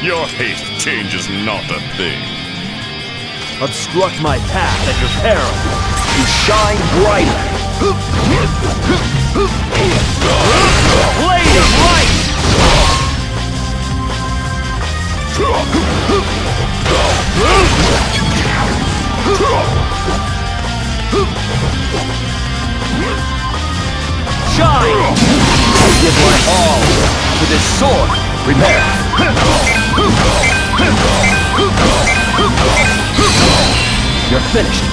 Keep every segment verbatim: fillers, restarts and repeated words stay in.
Your haste changes not a thing. Obstruct my path at your peril. You shine brighter. Blade of light! Shine! I give my all to this sword. Prepare. You're finished.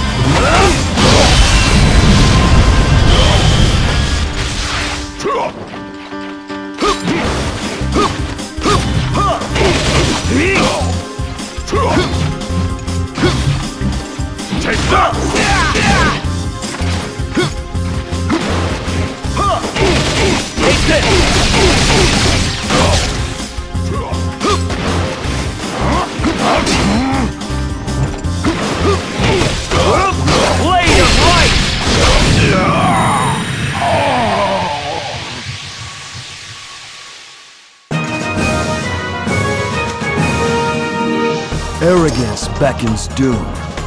Take that! Take this! Blade of light! Arrogance beckons doom.